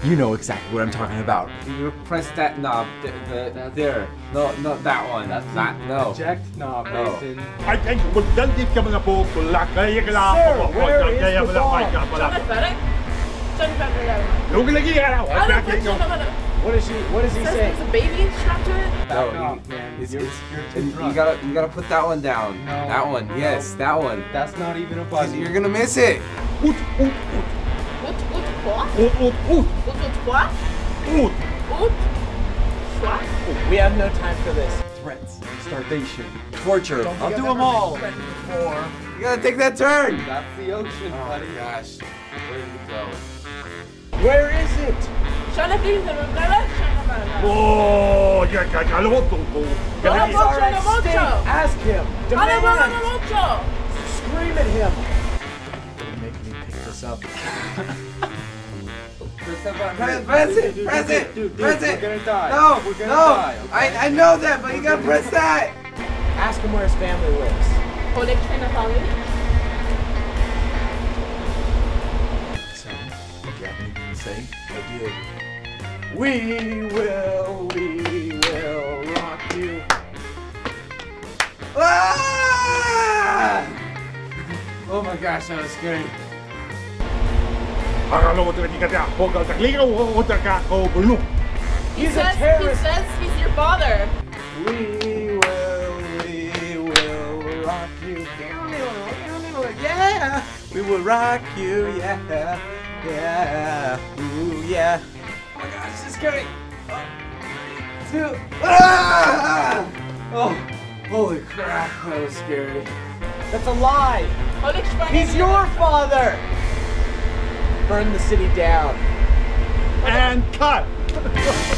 You know exactly what I'm talking about. You press that knob there. No, that one. That's not, no. Eject knob, Nathan. I think we'll done this coming up all Sir, where is the ball? What is he saying? There's a baby strapped to it? No, you gotta put that one down. No. That one, yes, that one. That's not even a button. You're gonna miss it. What? We have no time for this. Threats, starvation, torture. I'll do them all. You gotta take that turn. That's the ocean, buddy. Oh gosh, where did it go? Where is it? Oh, yeah, I want to go. He's already state. Ask him. Demand. Scream at him. Don't make me pick this up. Press it! Dude, Press it! we're gonna die. No! We're gonna No! die, okay? I know that, but you gotta press that! Ask him where his family lives. So, do you have anything to say? I did. We will rock you. Ah! Oh my gosh, that was scary. He's a terrorist. He says he's your father. We will rock you. Yeah, we will rock you. Yeah, yeah, ooh yeah. Oh my gosh, this is scary. Ah! Oh, holy crap, that was scary. That's a lie. He's your father. Burn the city down. And cut!